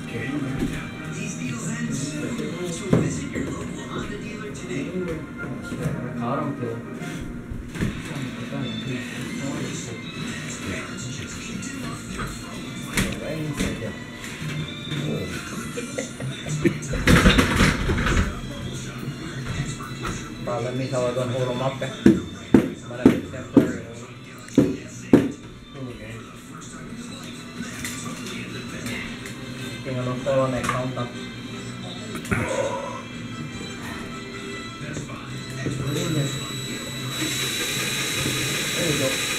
These deals end soon, so visit your local Honda dealer today. 가을은 그 Parang may sawa doon huro map eh. Malapit temporary. Tingnan lang tawa na accountant. There you go.